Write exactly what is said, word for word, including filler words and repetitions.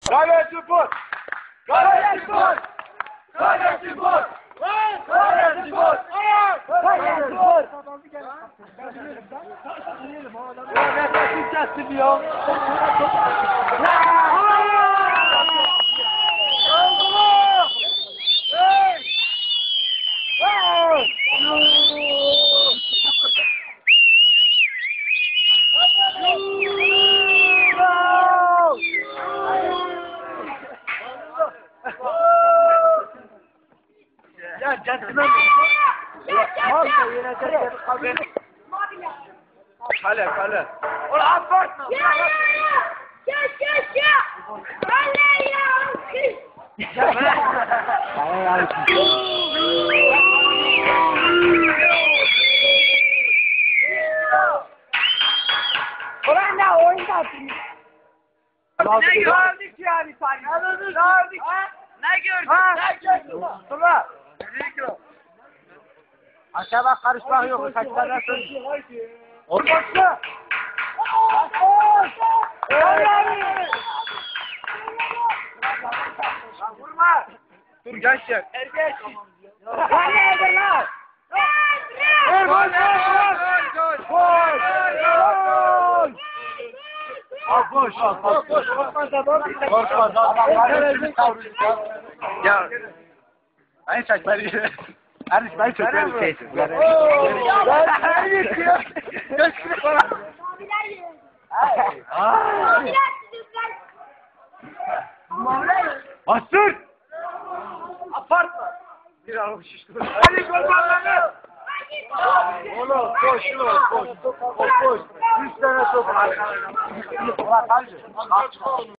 Kaleci vur! Kaleci vur! Kaleci vur! Kaleci vur! Kaleci vur! Ya nefesim kesiliyor. Ya gentleman. Kale kale. Ola abartma. Ya ya ya ya ya. Kale ya. Ulan ne oyunda atayım? Ne gördük yani sen? Ne gördük? Ne gördük? Ne gördük? Dur lan. Aşağı bak karışmak yok. Kaçlar nasıl? Olmazsa. Vurma. Dur gençler. Ergeç. Lan ne edin lan? Gol gol gol gol. Gol. Al boş al boş boş korkmaz da boş korkmaz da ya ay çek bari Arif ben çok böyle şey ben ben geçiyor geçiyor bana aa Asır apartma bir araba şişti hadi kurbanlarını oğlum koş koş koş koş üç tane top. Ulan kaldı.